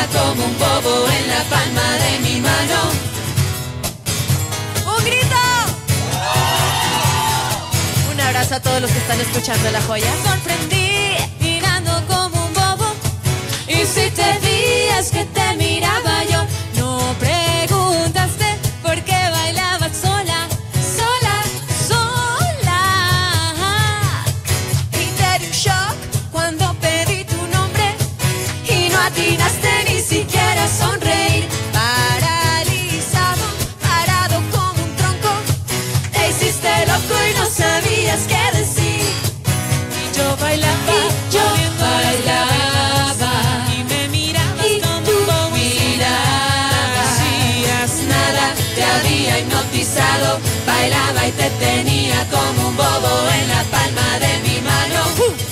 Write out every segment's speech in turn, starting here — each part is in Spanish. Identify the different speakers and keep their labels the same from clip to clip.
Speaker 1: como un bobo en la palma de mi mano.
Speaker 2: ¡Un grito! Un abrazo a todos los que están escuchando La Joya.
Speaker 1: Sorprendí mirando como un bobo. Y si te veías que te miraba yo, no preguntaste por qué bailabas sola, sola, sola. Y te di un shock cuando pedí tu nombre y no atinaste ni siquiera a sonreír. Paralizado, parado como un tronco, te hiciste loco y no sabías qué decir. Y yo bailaba, y me mirabas y como un bobo y nada hacías, nada te había hipnotizado. Bailaba y te tenía como un bobo en la palma de mi mano.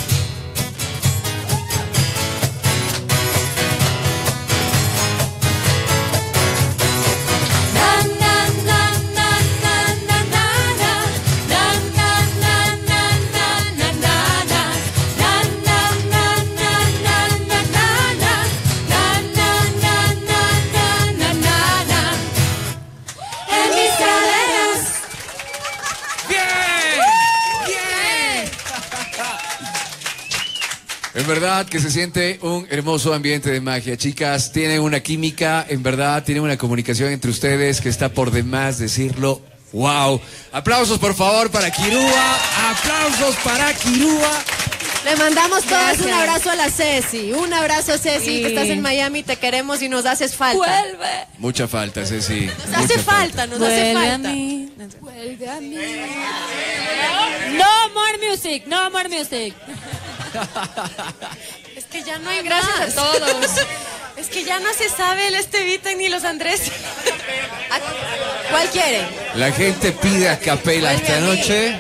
Speaker 3: En verdad que se siente un hermoso ambiente de magia. Chicas, tienen una química, en verdad, tienen una comunicación entre ustedes que está por demás decirlo. ¡Wow! Aplausos, por favor, para Kirua. Aplausos para Kirua.
Speaker 2: Le mandamos todos
Speaker 1: Gracias.
Speaker 2: un abrazo a la Ceci. Un abrazo, Ceci,
Speaker 1: Sí.
Speaker 2: que estás en Miami, te queremos y nos haces falta.
Speaker 1: Vuelve.
Speaker 3: Mucha falta, Ceci.
Speaker 2: Nos hace falta, nos hace
Speaker 1: Vuelve a
Speaker 2: falta.
Speaker 1: mí. Vuelve a mí.
Speaker 4: No more music, no more music.
Speaker 2: Es que ya no hay
Speaker 1: Gracias
Speaker 2: más.
Speaker 1: a todos.
Speaker 2: Es que ya no se sabe el Estevita ni los Andrés. ¿Cuál quieren?
Speaker 3: La gente pide a capela
Speaker 2: Vuelve
Speaker 3: esta
Speaker 2: a mí.
Speaker 3: noche.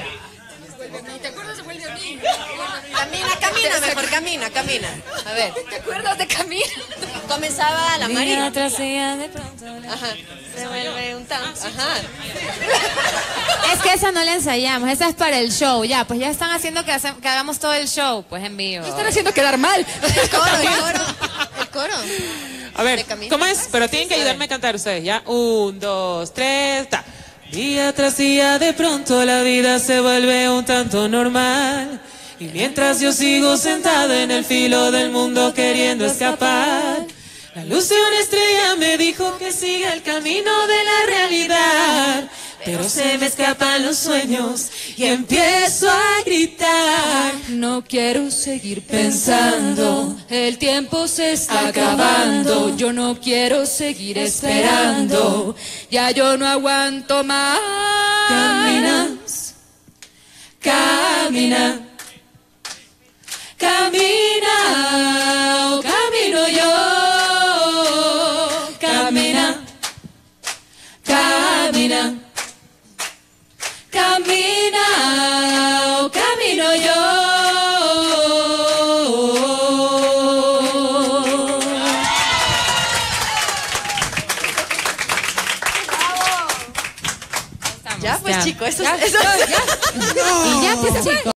Speaker 2: Camina, camina mejor, camina. A ver,
Speaker 1: ¿Te acuerdas de Camila?
Speaker 2: comenzaba la María.
Speaker 1: Tras ella de pronto.
Speaker 2: Ajá, se vuelve un tam. Ajá.
Speaker 4: Es que esa no la ensayamos, esa es para el show. Ya, pues ya están haciendo que hagamos todo el show, pues en vivo.
Speaker 1: Me están haciendo quedar mal.
Speaker 2: El coro.
Speaker 5: A ver,
Speaker 2: De Camila.
Speaker 5: ¿cómo es? Pero tienen que ayudarme a cantar ustedes, ¿ya? 1, 2, 3, ta. Día tras día de pronto la vida se vuelve un tanto normal. Y mientras yo sigo sentada en el filo del mundo queriendo escapar, la luz de una estrella me dijo que siga el camino de la realidad. Pero se me escapan los sueños y empiezo a gritar.
Speaker 1: No quiero seguir pensando, el tiempo se está acabando. Yo no quiero seguir esperando, ya yo no aguanto más.
Speaker 5: Camina, camina, camina, oh, camino yo. Camina, camina, camina, oh, camino yo.
Speaker 2: Ya, pues,
Speaker 4: Ya.
Speaker 2: chico, eso
Speaker 4: Ya,
Speaker 2: es.
Speaker 4: Y ya, pues chicos.